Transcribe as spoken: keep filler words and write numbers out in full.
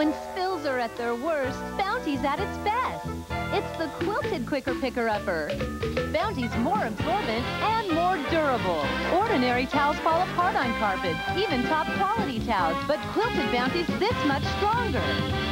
When spills are at their worst, Bounty's at its best. It's the quilted quicker picker-upper. Bounty's more absorbent and more durable. Ordinary towels fall apart on carpets, even top quality towels, but quilted Bounty's this much stronger.